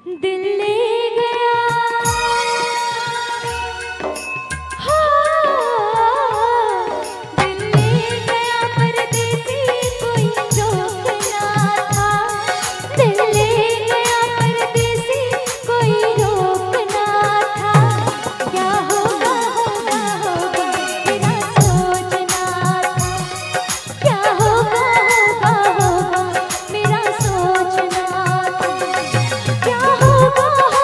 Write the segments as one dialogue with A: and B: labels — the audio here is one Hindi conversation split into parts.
A: दिल ले गया दिल ले गया परदेसी कोई रोकना था दिल ले गया परदेसी कोई रोकना था क्या होगा होगा होगा मेरा सोचना था क्या होगा होगा होगा मेरा सोचना था क्या होगा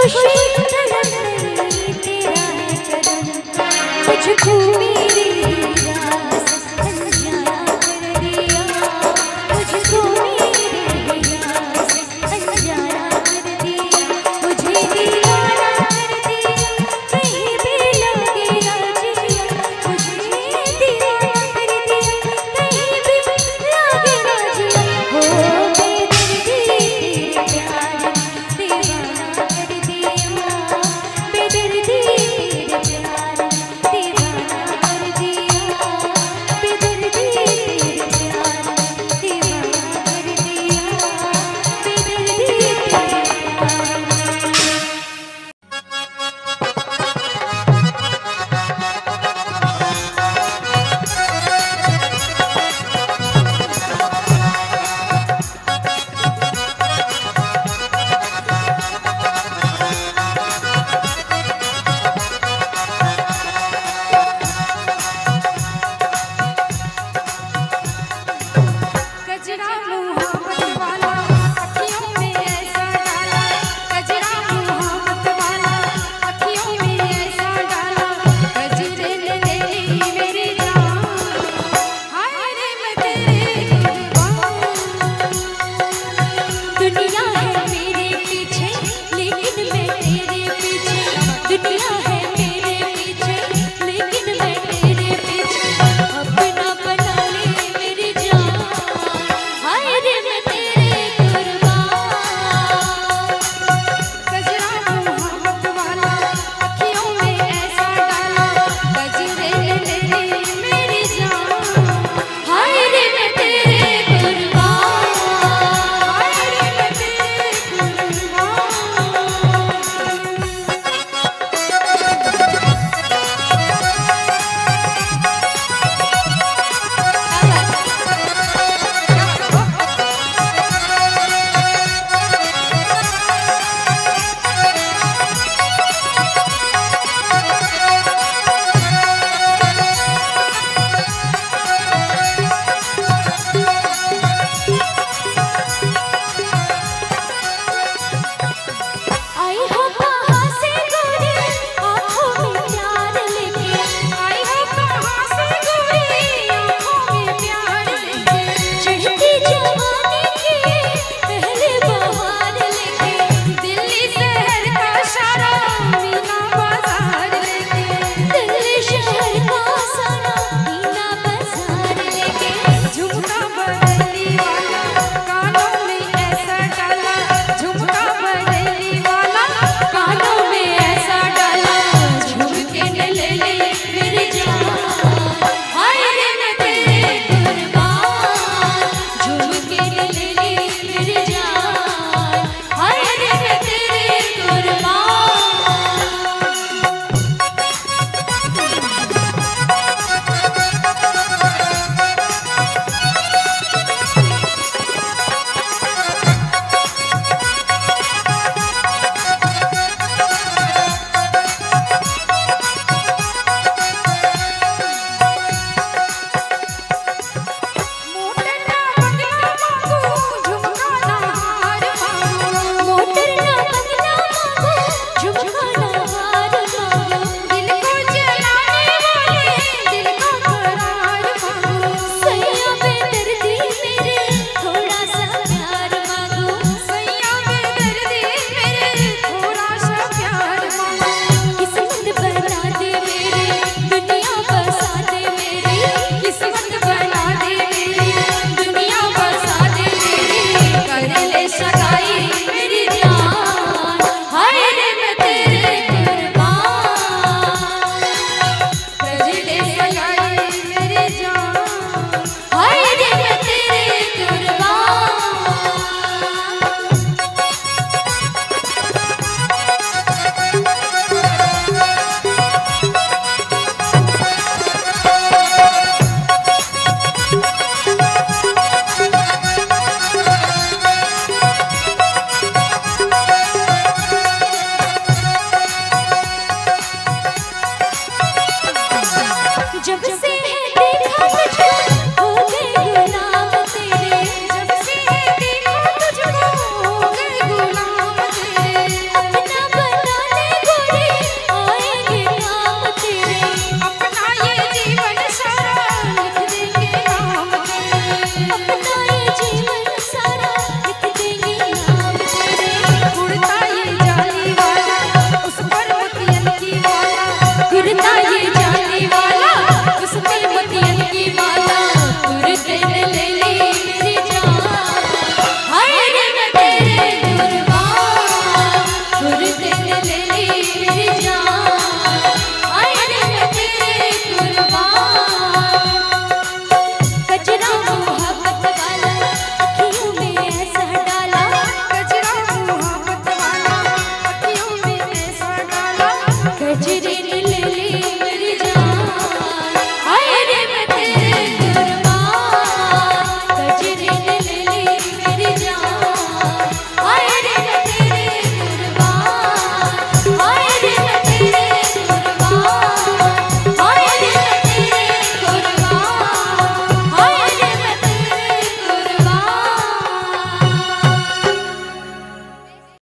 A: खुशी तड़प रही तेरा है करम मुझको मेरी रास अनजाना कर दिया मुझको मेरी रास अनजाना कर दिया मुझे दीवाना कर दिया कहीं भी लगे ना जिया मुझे दीवाना कर दिया कहीं भी लगे ना जिया हो बेदर्दी तेरे प्यार दीवाना कर दिया बेदर्दी तेरे प्यार दीवाना कर दिया बेदर्दी तेरे प्यार दीवाना कर दिया बेदर्दी तेरे प्यार
B: कजरा मोहब्बत वाला अखियों में ऐसा डाला कजरा मोहब्बत वाला अखियों में ऐसा डाला कजरे ने ले ली मेरी जान हाय रे मैं तेरे कुर्बान
A: दुनिया है मेरे पीछे लेकिन मैं तेरे पीछे दुनिया है मेरे पीछे लेकिन मैं तेरे पीछे अपना बना ले मेरी जान हाय रे मैं तेरे कुर्बान
B: कजरा मोहब्बत वाला अखियों में ऐसा डाला कजरे ने ले ली मेरी जान
A: हाय रे मैं तेरे कुर्बान
B: हाय रे मैं तेरे कुर्बान
A: आई हो कहाँ से गोरी आँखों में प्यार लेके
B: आई हो कहाँ से गोरी आँखों में प्यार लेके
A: चढ़ती जवानी की पहले बहार लेके
B: दिल्ली शहर का सारा मीना बाजार लेके
A: दिल्ली शहर का सारा मीना बाजार लेके
B: झुमका बरेली वाला कानों में ऐसा डाला झुमका बरेली वाला सूरत ने ले ली मेरी जान।